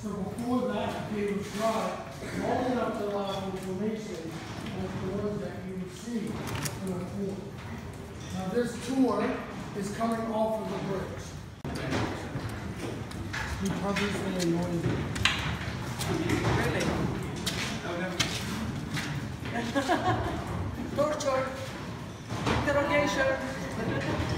So before that became dry, long enough to allow information as the ones that you would see going forward. Now this tour is coming off of the bridge. He purposely annoys me. Really? Torture, interrogation.